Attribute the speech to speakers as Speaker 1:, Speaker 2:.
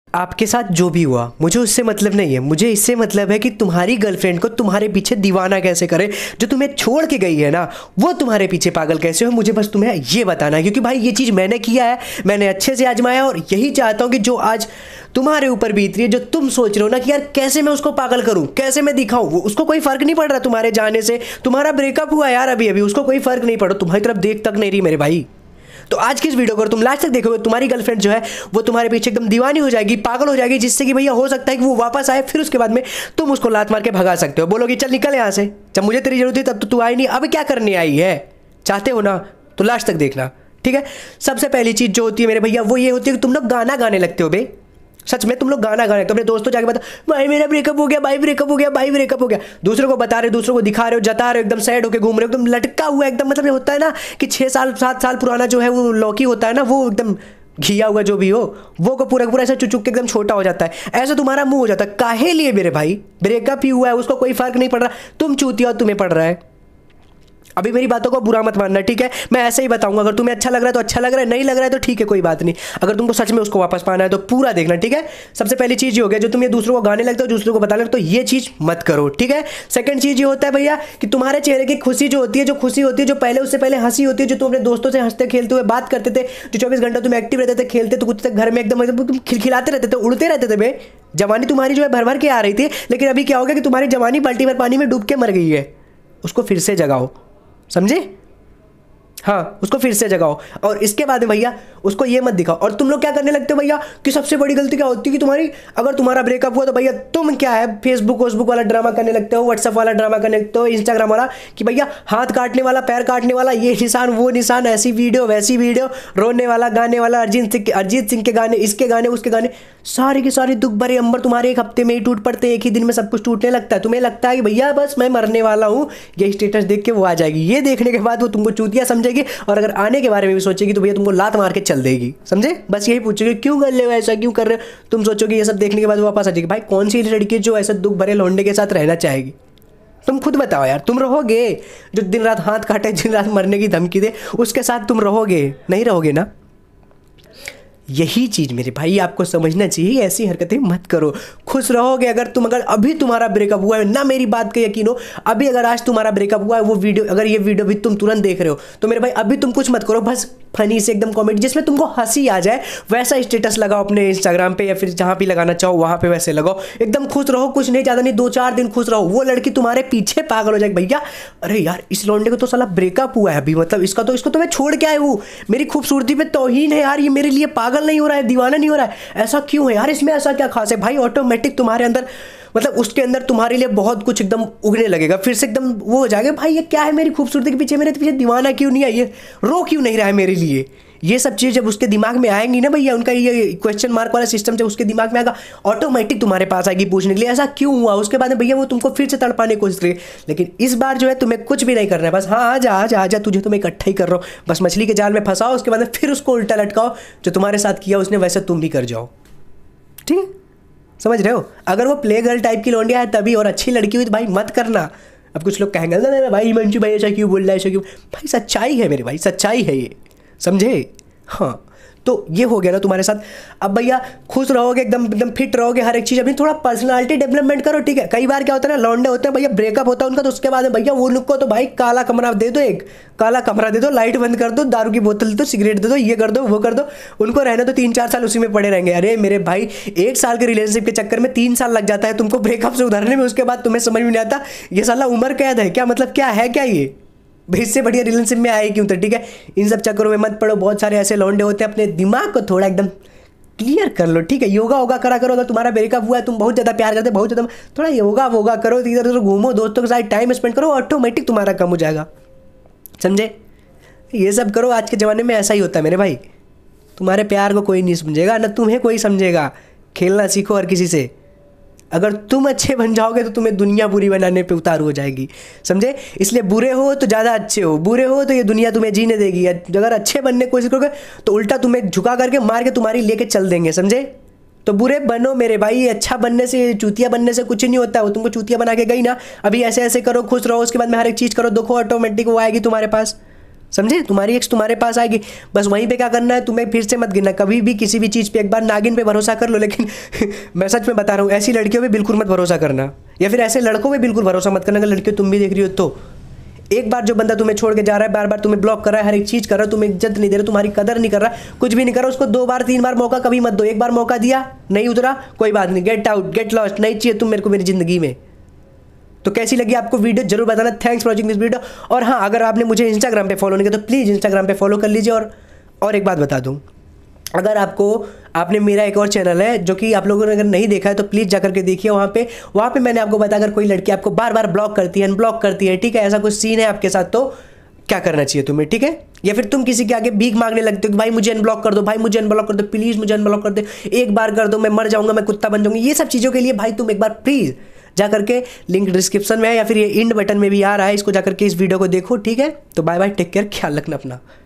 Speaker 1: आपके साथ जो भी हुआ मुझे उससे मतलब नहीं है, मुझे इससे मतलब है कि तुम्हारी गर्लफ्रेंड को तुम्हारे पीछे दीवाना कैसे करे, जो तुम्हें छोड़ के गई है ना वो तुम्हारे पीछे पागल कैसे हो, मुझे बस तुम्हें ये बताना है। क्योंकि भाई ये चीज़ मैंने किया है, मैंने अच्छे से आजमाया और यही चाहता हूँ कि जो आज तुम्हारे ऊपर बीत रही है, जो तुम सोच रहे हो ना कि यार कैसे मैं उसको पागल करूं, कैसे मैं दिखाऊं, वो उसको कोई फर्क नहीं पड़ रहा तुम्हारे जाने से। तुम्हारा ब्रेकअप हुआ यार अभी अभी, उसको कोई फर्क नहीं पड़ा, तुम्हारी तरफ देख तक नहीं रही मेरे भाई। तो आज की इस वीडियो को तुम लास्ट तक देखोगे, तुम्हारी गर्लफ्रेंड जो है वो तुम्हारे पीछे एकदम दीवानी हो जाएगी, पागल हो जाएगी, जिससे कि भैया हो सकता है कि वो वापस आए, फिर उसके बाद में तुम उसको लात मार के भगा सकते हो, बोलोगे चल निकल यहाँ से, जब मुझे तेरी जरूरत थी तब तो तू आई नहीं, अब क्या करने आई है। चाहते हो ना तो लास्ट तक देखना, ठीक है। सबसे पहली चीज जो होती है मेरे भैया वो ये होती है कि तुम लोग गाना गाने लगते हो बे। सच में तुम लोग गाना गा रहे हो, तो अपने दोस्तों जाके बता भाई मेरा ब्रेकअप हो गया, भाई ब्रेकअप हो गया, भाई ब्रेकअप हो गया, दूसरों को बता रहे हो, दूसरों को दिखा रहे हो, जता रहे हो, एकदम सैड होके घूम रहे हो, एकदम लटका हुआ एकदम, मतलब ये होता है ना कि 6 साल 7 साल पुराना जो है वो लौकी होता है ना, वो एकदम घिया हुआ जो भी हो वो को पूरा पूरा ऐसा चुचुक के एकदम छोटा हो जाता है, ऐसा तुम्हारा मुंह हो जाता है। काहे लिए मेरे भाई, ब्रेकअप ही हुआ है, उसको कोई फर्क नहीं पड़ रहा, तुम चूतिया तुम्हें पड़ रहा है। अभी मेरी बातों को बुरा मत मानना, ठीक है, मैं ऐसे ही बताऊंगा, अगर तुम्हें अच्छा लग रहा है तो अच्छा लग रहा है, नहीं लग रहा है तो ठीक है कोई बात नहीं। अगर तुमको सच में उसको वापस पाना है तो पूरा देखना, ठीक है। सबसे पहली चीज ये हो गया, जो तुम ये दूसरों को गाने लगते हो, दूसरों को बताने लगते हो, ये चीज मत करो, ठीक है। सेकंड चीज ये होता है भैया कि तुम्हारे चेहरे की खुशी जो होती है, जो खुशी होती है, जो पहले उससे पहले हंसी होती है, जो तुम अपने दोस्तों से हंसते खेलते हुए बात करते थे, जो 24 घंटा तुम एक्टिव रहते थे, खेलते तो कुछ तक घर में एकदम तुम खिलखिलाते रहते थे, उड़ते रहते थे बे, जवानी तुम्हारी जो है भर भर के आ रही थी। लेकिन अभी क्या हो गया कि तुम्हारी जवानी बाल्टी भर पानी में डूब के मर गई है, उसको फिर से जगाओ, समझे। हाँ, उसको फिर से जगाओ और इसके बाद में भैया उसको ये मत दिखाओ। और तुम लोग क्या करने लगते हो भैया कि सबसे बड़ी गलती क्या होती है कि तुम्हारी, अगर तुम्हारा ब्रेकअप हुआ तो भैया तुम क्या है फेसबुक वाला ड्रामा करने लगते हो, व्हाट्सएप वाला ड्रामा करने लगते हो, इंस्टाग्राम वाला, कि भैया हाथ काटने वाला, पैर काटने वाला, ये निशान वो निशान, ऐसी वीडियो वैसी वीडियो, रोने वाला, गाने वाला, अरिजीत सिंह के गाने, इसके गाने, उसके गाने, सारे के सारे दुख भरे अंबर तुम्हारे एक हफ्ते में ही टूट पड़ते हैं, एक ही दिन में सब कुछ टूटने लगता है। तुम्हें लगता है कि भैया बस मैं मरने वाला हूँ, ये स्टेटस देख के वो आ जाएगी, ये देखने के बाद वो तुमको चूतिया समझेगी और अगर आने के बारे में भी सोचेगी तो भैया तुमको लात मार के चल देगी, समझे। बस यही पूछेगी क्यों कर रहे हो ऐसा, क्यों कर रहे हो, तुम सोचोगे ये सब देखने के बाद वो वापस आ जाएगी। भाई कौन सी लड़की जो ऐसे दुख भरे लौंडे के साथ रहना चाहेगी, तुम खुद बताओ यार। तुम रहोगे जो दिन रात हाथ काटे, दिन रात मरने की धमकी दे, उसके साथ तुम रहोगे, नहीं रहोगे ना। यही चीज़ मेरे भाई आपको समझना चाहिए, ऐसी हरकतें मत करो, खुश रहोगे। अगर अभी तुम्हारा ब्रेकअप हुआ है ना, मेरी बात का यकीन हो, अभी अगर आज तुम्हारा ब्रेकअप हुआ है, वो वीडियो, अगर ये वीडियो भी तुम तुरंत देख रहे हो तो मेरे भाई अभी तुम कुछ मत करो, बस फनी से एकदम कॉमेडी जिसमें तुमको हंसी आ जाए वैसा स्टेटस लगाओ अपने इंस्टाग्राम पे या फिर जहाँ भी लगाना चाहो वहाँ पे वैसे लगाओ, एकदम खुश रहो, कुछ नहीं, ज़्यादा नहीं, 2-4 दिन खुश रहो, वो लड़की तुम्हारे पीछे पागल हो जाएगी। भैया अरे यार इस लौंडे को तो साला ब्रेकअप हुआ है अभी, मतलब इसको तो मैं छोड़ के आया हूँ, मेरी खूबसूरती पे तौहीन है यार, ये मेरे लिए पागल नहीं हो रहा है, दीवाना नहीं हो रहा है, ऐसा क्यों है यार, इसमें ऐसा क्या खास है। भाई ऑटोमेटिक तुम्हारे अंदर, मतलब उसके अंदर तुम्हारे लिए बहुत कुछ एकदम उगने लगेगा, फिर से एकदम वो हो जाएगा, भाई ये क्या है, मेरी खूबसूरती के पीछे, मेरे पीछे दीवाना क्यों नहीं है, ये रो क्यों नहीं रहा है मेरे लिए। ये सब चीज़ जब उसके दिमाग में आएंगी ना भैया, उनका ये क्वेश्चन मार्क वाला सिस्टम जब उसके दिमाग में आएगा, ऑटोमेटिक तुम्हारे पास आएगी पूछने के लिए ऐसा क्यों हुआ। उसके बाद में भैया वो तुमको फिर से तड़पाने की कोशिश करेगी, लेकिन इस बार जो है तुम्हें कुछ भी नहीं करना है, बस हाँ आजा तुझे तो मैं इकट्ठा ही कर रहा हूँ, बस मछली के जाल में फंसाओ, उसके बाद में फिर उसको उल्टा लटकाओ, जो तुम्हारे साथ किया उसने वैसे तुम भी कर जाओ, ठीक है, समझ रहे हो। अगर वो प्ले गर्ल टाइप की लौंडिया है तभी, और अच्छी लड़की हुई तो भाई मत करना। अब कुछ लोग कहेंगे ना भाई मंजू भाई ऐसा क्यों बोल रहा है, ऐसा क्यों, भाई सच्चाई है मेरे भाई, सच्चाई है ये, समझे। हाँ तो ये हो गया ना तुम्हारे साथ। अब भैया खुश रहोगे, एकदम एकदम फिट रहोगे, हर एक चीज़ अपनी थोड़ा पर्सनालिटी डेवलपमेंट करो, ठीक है। कई बार क्या होता है ना, लौंडे होते हैं भैया, ब्रेकअप होता है उनका, तो उसके बाद भैया वो लोग को तो भाई काला कमरा दे दो, एक काला कमरा दे दो, लाइट बंद कर दो, दारू की बोतल दे दो, सिगरेट दे दो, ये कर दो वो कर दो, उनको रहना तो 3-4 साल उसी में पड़े रहेंगे। अरे मेरे भाई 1 साल के रिलेशनशिप के चक्कर में 3 साल लग जाता है तुमको ब्रेकअप से उधरने में, उसके बाद तुम्हें समझ में नहीं आता ये साला उम्र कैद है क्या, मतलब क्या है क्या ये, इससे बढ़िया रिलेशनशिप में आए क्यों, तो ठीक है। इन सब चक्करों में मत पड़ो, बहुत सारे ऐसे लौंडे होते हैं, अपने दिमाग को थोड़ा एकदम क्लियर कर लो, ठीक है। योगा वोगा करा करो, अगर तुम्हारा ब्रेकअप हुआ है, तुम बहुत ज़्यादा प्यार करते, बहुत ज़्यादा, थोड़ा योगा वोगा करो, इधर उधर घूमो, दोस्तों के साथ टाइम स्पेंड करो, ऑटोमेटिक तुम्हारा कम हो जाएगा, समझे। ये सब करो, आज के ज़माने में ऐसा ही होता है मेरे भाई, तुम्हारे प्यार को कोई नहीं समझेगा, ना तुम्हें कोई समझेगा। खेलना सीखो हर किसी से, अगर तुम अच्छे बन जाओगे तो तुम्हें दुनिया बुरी बनाने पे उतारू हो जाएगी, समझे। इसलिए बुरे हो तो ज़्यादा अच्छे हो, बुरे हो तो ये दुनिया तुम्हें जीने देगी, अगर अच्छे बनने की कोशिश करोगे तो उल्टा तुम्हें झुका करके मार के तुम्हारी लेके चल देंगे, समझे। तो बुरे बनो मेरे भाई, अच्छा बनने से, चूतिया बनने से कुछ नहीं होता, वो तुमको चूतिया बना के गई ना, अभी ऐसे ऐसे करो, खुश रहो, उसके बाद में हर एक चीज़ करो, देखो ऑटोमेटिक वो आएगी तुम्हारे पास, समझे? तुम्हारी एक्स तुम्हारे पास आएगी, बस वहीं पे क्या करना है, तुम्हें फिर से मत गिरना कभी भी किसी भी चीज़ पे। एक बार नागिन पे भरोसा कर लो, लेकिन मैं सच में बता रहा हूँ, ऐसी लड़कियों पे बिल्कुल मत भरोसा करना, या फिर ऐसे लड़कों पे बिल्कुल भरोसा मत करना। अगर लड़कियों तुम भी देख रही हो तो एक बार जो बंदा तुम्हें छोड़ के जा रहा है, बार बार तुम्हें ब्लॉक कर रहा है, हर एक चीज़ कर रहा है, तुम्हें इज्जत नहीं दे रहा, तुम्हारी कदर नहीं कर रहा, कुछ भी नहीं कर रहा, उसको 2 बार 3 बार मौका कभी मत दो। एक बार मौका दिया, नहीं उतरा, कोई बात नहीं, गेट आउट, गेट लॉस्ट, नहीं चाहिए तुम मेरे को मेरी ज़िंदगी में। तो कैसी लगी आपको वीडियो जरूर बताना। Thanks for watching this video. और हाँ, अगर आपने मुझे इंस्टाग्राम पे फॉलो नहीं किया तो प्लीज़ इंस्टाग्राम पे फॉलो कर लीजिए। और एक बात बता दूँ, अगर आपने मेरा एक और चैनल है जो कि आप लोगों ने अगर नहीं देखा है तो प्लीज़ जाकर के देखिए। वहाँ पे मैंने आपको बताया, अगर कोई लड़की आपको बार बार ब्लॉक करती है, अनब्लॉक करती है, ठीक है, ऐसा कुछ सीन है आपके साथ, तो क्या करना चाहिए तुम्हें, ठीक है? या फिर तुम किसी के आगे भीख मांगने लगते हो कि भाई मुझे अनब्लॉक कर दो, भाई मुझे अनब्लॉक कर दो, प्लीज़ मुझे अनब्लॉक कर दो, एक बार कर दो, मैं मर जाऊंगा, मैं कुत्ता बन जाऊंगी। ये सब चीज़ों के लिए भाई तुम एक बार प्लीज़ जा करके, लिंक डिस्क्रिप्शन में है या फिर ये इंड बटन में भी आ रहा है, इसको जाकर के इस वीडियो को देखो, ठीक है? तो बाय बाय, टेक केयर, ख्याल रखना अपना।